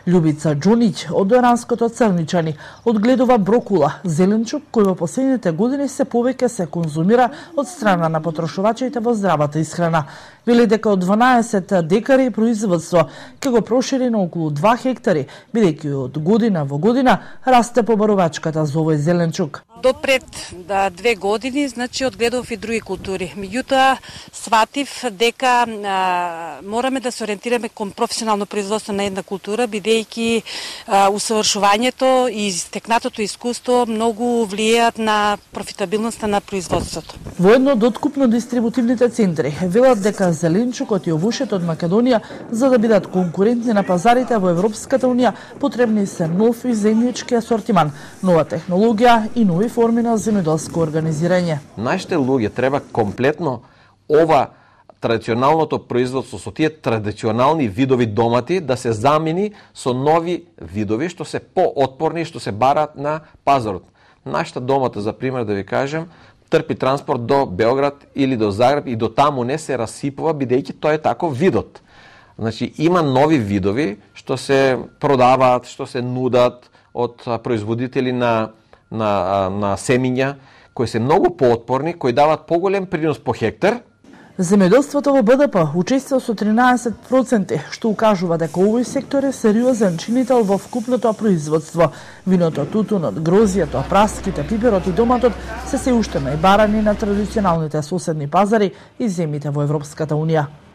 Љубица Џунич од Оранското Црничани одгледува брокула, зеленчук кој во последните години се повеќе се конзумира од страна на потрошувачите во здравата исхрана. Вели дека од 12 декари производство ќе го прошири на околу 2 хектари, бидејќи од година во година расте побарувачката за овој зеленчук. До пред 2 години, значи, одгледував и други култури. Меѓутоа, сватив дека мораме да се ориентираме кон професионално производство на една култура, бидејќи усавршувањето и стекнатото искуство многу влијаат на профитабилноста на производството. Воедно од откупно-дистрибутивните центри велат дека зеленчукот и овушето од Македонија, за да бидат конкурентни на пазарите во Европската унија, потребни се нов и земјички асортиман, нова технологија и нови форми на земјоделско организирање. Нашите луѓе треба комплетно ова традиционалното производство со тие традиционални видови домати да се замени со нови видови што се поотпорни, што се барат на пазарот. Нашата домата, за пример да ви кажем, трпи транспорт до Београд или до Загреб и до таму не се расипува, бидејќи тој е тако видот. Значи, има нови видови што се продаваат, што се нудат од производители на семиња, кои се многу поотпорни, кои дават поголем принос по хектар. Земјоделството во БДП учествува со 13%, што укажува дека овој сектор е сериозен чинител во вкупното производство. Виното, тутунот, грозијето, праските, пиперот и доматот се уште најбарани на традиционалните соседни пазари и земјите во Европската унија.